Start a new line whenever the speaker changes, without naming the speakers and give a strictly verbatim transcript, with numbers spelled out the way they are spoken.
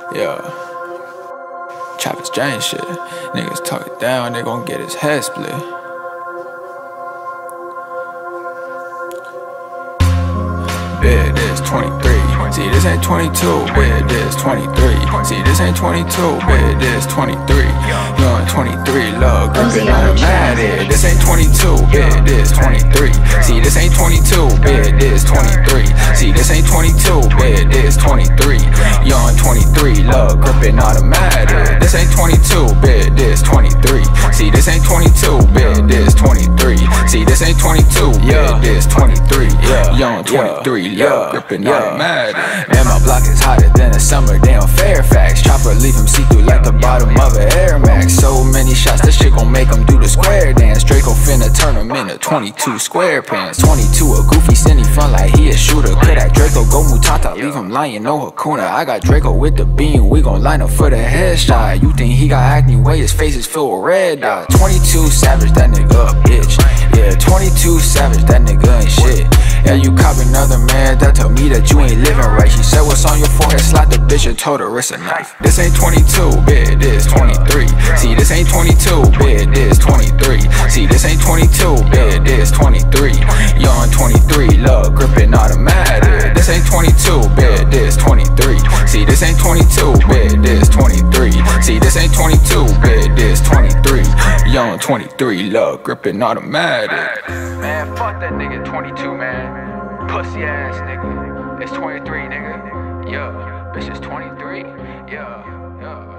Yeah. Choppers Jane shit. Niggas talk it down, they gon' get his head split. Bid this twenty-three. See, this ain't twenty-two. Bid this twenty-three. See, this ain't twenty-two. Bid this twenty-three. You on twenty-three, love gripping automatic. This ain't twenty-two. Bid this twenty-three. See, this ain't twenty-two. Bid this twenty-three. See, this ain't twenty-two. Bid this twenty-three. You on twenty-three, love gripping automatic. This ain't twenty-two. Bid this twenty-three. See, this ain't twenty-two. Bid this twenty-three. See, this ain't twenty-two. Bid this twenty-three. You on twenty-three, love gripping automatic. And my block is hotter than a summer day on Fairfax. Chopper leave him see-through like the bottom of an Air Max. So many shots, that shit gon' make him do the square dance. Draco finna turn him into twenty-two square pants. twenty-two a goofy, send he front like he a shooter. Could that Draco go Mutata, leave him lying, no Hakuna. I got Draco with the beam, we gon' line up for the headshot. You think he got acne way, his face is filled with red dots. twenty-two savage, that nigga a bitch. Yeah, twenty-two savage, that nigga ain't shit. Yeah, you cop another man that told me that you ain't living right. She said what's on your forehead, slap the bitch and told her it's a knife. This ain't twenty-two, bid this twenty-three. See, this ain't twenty-two, bid this twenty-three. See, this ain't twenty-two, bid this twenty-three. You on twenty-three, love gripping automatic. This ain't twenty-two, bid this twenty-three. See, this ain't twenty-two, bid this twenty-three. See, this ain't twenty-two, bid this twenty-three. You on twenty-three, love gripping automatic. Man, fuck that nigga twenty-two, man. Pussy ass nigga. It's twenty-three, nigga. Yeah, bitch is twenty-three. Yeah, yeah.